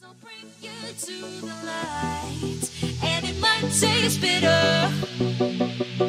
bring you to the light, and it might taste bitter.